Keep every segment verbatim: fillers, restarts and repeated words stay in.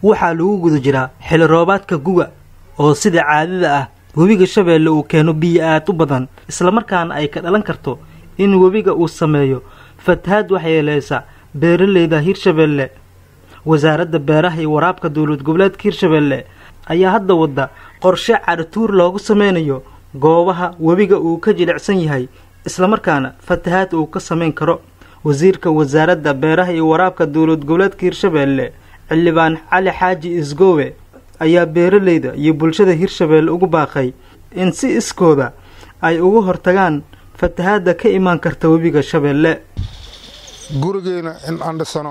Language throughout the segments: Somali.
waxaa lagu guda jiraa xilli roobaadka guga oo sida caadada ah webiga Shabeelle uu keeno biyo aad u badan isla markaana ay ka dhalan karto in webiga uu sameeyo fatahaad waxyeeleysa beeraleyda Hirshabeelle. wasaaradda beeraha iyo waraabka dawlad goboleedka Hirshabeelle ayaa hadda wada qorshe cartuur loogu sameynayo goobaha webiga uu ka jilicsan yahay isla markaana fatahaad uu ka sameyn karo. wasiirka wasaaradda beeraha iyo waraabka dawlad goboleedka Hirshabeelle Xildhibaan Cali Xaaji Isgoowe ayaa beeraleyda iyo bulshada Hirshabeelle ugu baaqay in si iskooda ay ugu hortagaan fatahaadda ka iman karta webiga Shabeelle. gurigeena in aan dhisano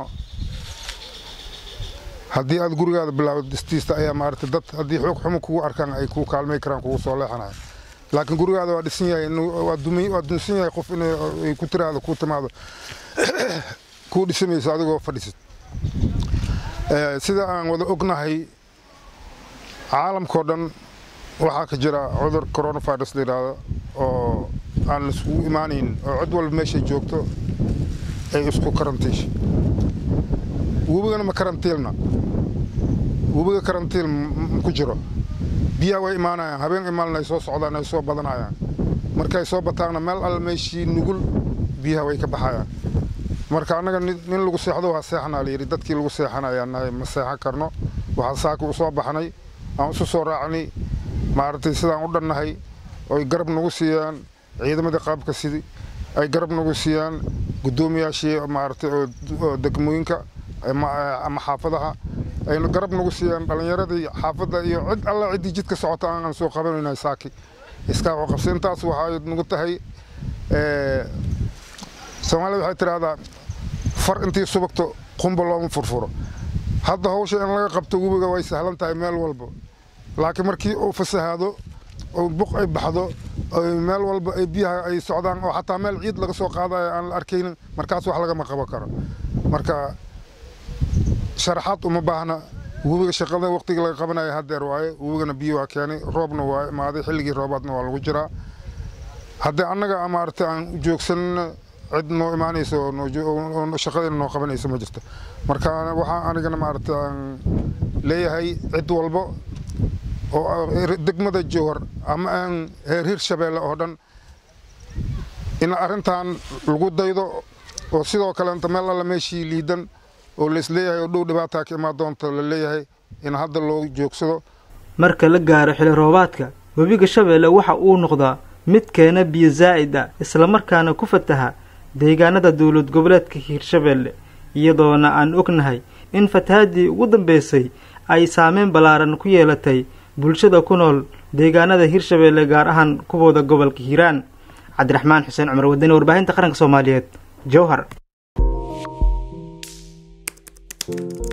haddii aad gurigaada bilaawdo dhistiista ayaa maartay dad haddii xoog xumo kugu arkaan ay ku kaalmay karaan kugu soo leexanaya laakiin gurigaada waa dhisan yahay waa dumay waa dunsan yahay qof inay ku tiraado ku timaado ku dhisamayso adigoo fadhisid ee sida aan wada ognahay caalamka oo dhan waxaa ka jira cudur coronavirus leeyahay oo aan la isku imaanin oo cid walba meesha joogto ay isku karantiisho wabigana ma karantiilna wabiga karantiil ku jiro biyaha way imaanayaan habeen imaanay soo socdaan ay soo badanayaan markay soo bataana meel al meeshii nugul biyaha way ka baxayaan marka anaga nin lagu seexdo waa seexana leeyahay dadkii lagu seexanayaanay ma seexan karno waxa saaka u soo baxnay aan soo soo raacnay maartay sidaan u dhannahay oo garab nagu siiyaan ciidamada qaabka sidii ay garab nagu siiyaan gudoomiyaashii maartay oo degmooyinka ama xaafadaha ay garab nagu siiyaan dhalinyarada xaafada iyo cid alla cid jidka socota aan soo qabanayna saaki iska qabsintaas waxa nagu tahay ee Soomaaliya waxay tiraahdaa far intii subagto qumba loo furfuro hadda hawsha in laga qabto webiga way sahlan tahay meel walba laakiin markii uu fasahaado oo buq ay baxdo meel walba ay biyaha ay socdaan oo xataa meel ciid laga soo qaadayo aan la arkaynin markaas wax laga ma qaban karo marka sharaxaad uma baahna webiga shaqada waqtiga laga qabanayo hadeer waaye webigana biyo waa keenay roobna waa imaaday xilligii roobaadna waa lagu jiraa hadda annaga amaarta aan joogsan cid noo imaanayso oo shaqadeena noo qabanayso ma jirto marka waxa anigana maarta aan leeyahay cid walba oo degmada Jowhar ama aan Hirshabeelle oo dhan in arintan lagu daydo oo sidoo kale inta meel alla meeshii liidan oo la isleeyahay oo dhow dhibaato ka imaan doonto la leeyahay in hadda loo joogsado. marka la gaaro xilli roobaadka webiga Shabeelle waxa uu noqdaa mid keena biyo zaa'id ah isla markaana ku fataha deegaanada dawlad goboleedka Hirshabeelle iyadoona aan ognahay in fatahaadii ugu dambeysay ay saameyn balaaran ku yeelatay bulshada ku nool deegaanada Hirshabeelle gaar ahaan kuwooda gobolka Hiiraan. Cabdiraxmaan Xuseen Cumar Wadani warbaahinta qaranka Soomaaliyeed Jowhar.